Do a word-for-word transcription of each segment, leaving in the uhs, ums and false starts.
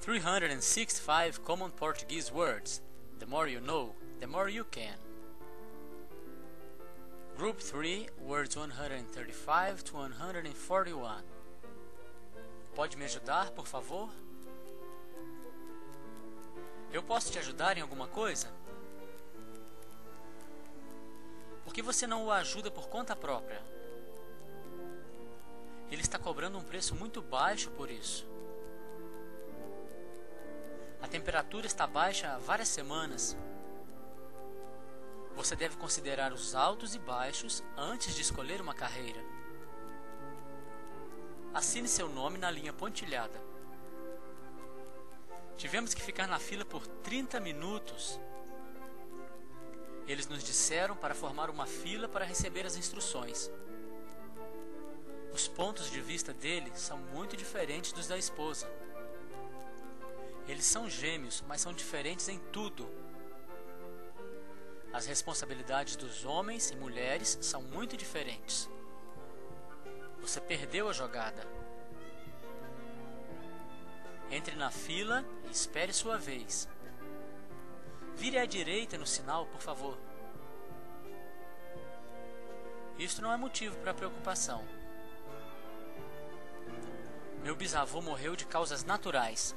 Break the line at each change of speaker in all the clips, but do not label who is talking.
three hundred sixty-five common Portuguese words. The more you know, the more you can. Group three, words one hundred thirty-five to one hundred forty-one. Pode me ajudar, por favor? Eu posso te ajudar em alguma coisa? Por que você não o ajuda por conta própria? Ele está cobrando um preço muito baixo por isso. A temperatura está baixa há várias semanas. Você deve considerar os altos e baixos antes de escolher uma carreira. Assine seu nome na linha pontilhada. Tivemos que ficar na fila por trinta minutos. Eles nos disseram para formar uma fila para receber as instruções. Os pontos de vista dele são muito diferentes dos da esposa. Eles são gêmeos, mas são diferentes em tudo. As responsabilidades dos homens e mulheres são muito diferentes. Você perdeu a jogada. Entre na fila e espere sua vez. Vire à direita no sinal, por favor. Isto não é motivo para preocupação. Meu bisavô morreu de causas naturais.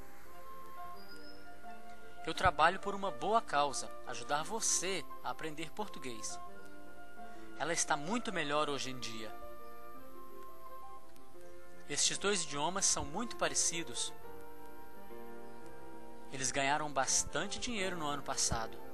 Eu trabalho por uma boa causa, ajudar você a aprender português. Ela está muito melhor hoje em dia. Estes dois idiomas são muito parecidos. Eles ganharam bastante dinheiro no ano passado.